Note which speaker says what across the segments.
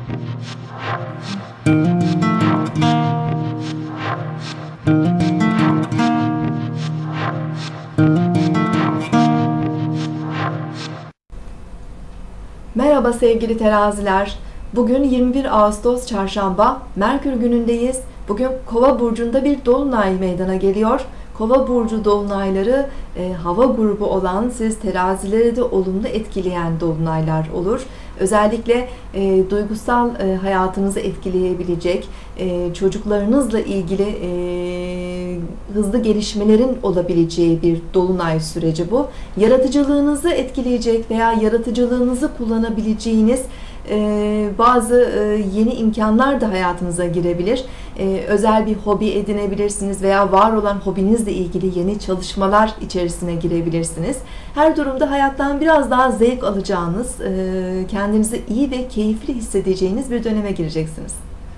Speaker 1: Merhaba sevgili teraziler. Bugün 21 Ağustos Çarşamba, Merkür günündeyiz. Bugün Kova burcunda bir dolunay meydana geliyor. Kova burcu dolunayları hava grubu olan siz terazileri de olumlu etkileyen dolunaylar olur. Özellikle duygusal hayatınızı etkileyebilecek, çocuklarınızla ilgili hızlı gelişmelerin olabileceği bir dolunay süreci bu. Yaratıcılığınızı etkileyecek veya yaratıcılığınızı kullanabileceğiniz bazı yeni imkanlar da hayatınıza girebilir. Özel bir hobi edinebilirsiniz veya var olan hobinizle ilgili yeni çalışmalar içerisine girebilirsiniz. Her durumda hayattan biraz daha zevk alacağınız, kendinizi iyi ve keyifli hissedeceğiniz bir döneme gireceksiniz.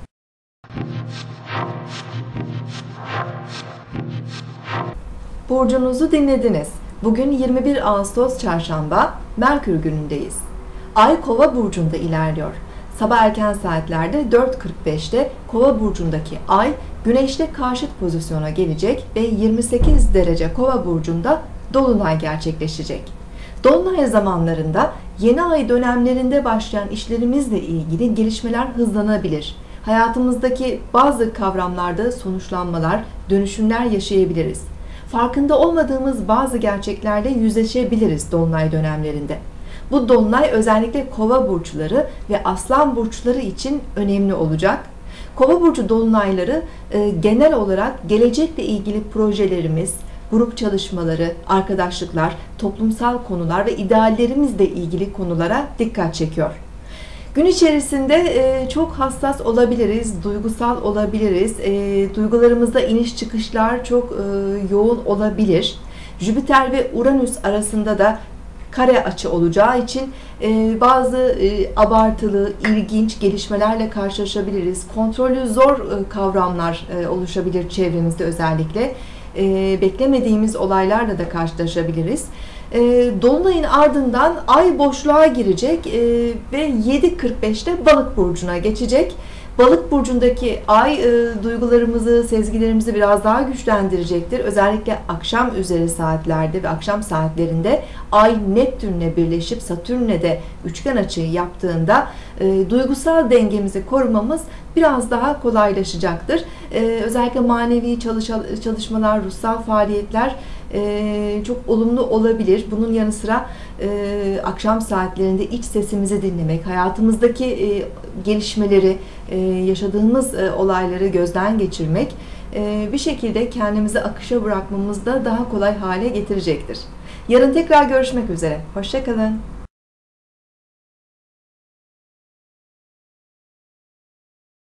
Speaker 1: Burcunuzu dinlediniz. Bugün 21 Ağustos Çarşamba, Merkür günündeyiz. Ay Kova burcunda ilerliyor. Sabah erken saatlerde 4.45'te Kova burcundaki Ay Güneş'le karşıt pozisyona gelecek ve 28 derece Kova burcunda dolunay gerçekleşecek. Dolunay zamanlarında yeni ay dönemlerinde başlayan işlerimizle ilgili gelişmeler hızlanabilir. Hayatımızdaki bazı kavramlarda sonuçlanmalar, dönüşümler yaşayabiliriz. Farkında olmadığımız bazı gerçeklerle yüzleşebiliriz dolunay dönemlerinde. Bu dolunay özellikle Kova burçları ve Aslan burçları için önemli olacak. Kova burcu dolunayları genel olarak gelecekle ilgili projelerimiz, grup çalışmaları, arkadaşlıklar, toplumsal konular ve ideallerimizle ilgili konulara dikkat çekiyor. Gün içerisinde çok hassas olabiliriz, duygusal olabiliriz. Duygularımızda iniş çıkışlar çok yoğun olabilir. Jüpiter ve Uranüs arasında da kare açı olacağı için bazı abartılı, ilginç gelişmelerle karşılaşabiliriz. Kontrolü zor kavramlar oluşabilir çevremizde özellikle. Beklemediğimiz olaylarla da karşılaşabiliriz. Dolunayın ardından Ay boşluğa girecek ve 7.45'te Balık burcuna geçecek. Balık burcundaki Ay duygularımızı, sezgilerimizi biraz daha güçlendirecektir. Özellikle akşam üzeri saatlerde ve akşam saatlerinde Ay Neptün'le birleşip Satürn'le de üçgen açı yaptığında duygusal dengemizi korumamız biraz daha kolaylaşacaktır. Özellikle manevi çalışmalar, ruhsal faaliyetler çok olumlu olabilir. Bunun yanı sıra akşam saatlerinde iç sesimizi dinlemek, hayatımızdaki gelişmeleri, yaşadığımız olayları gözden geçirmek bir şekilde kendimizi akışa bırakmamızda daha kolay hale getirecektir. Yarın tekrar görüşmek üzere. Hoşça kalın.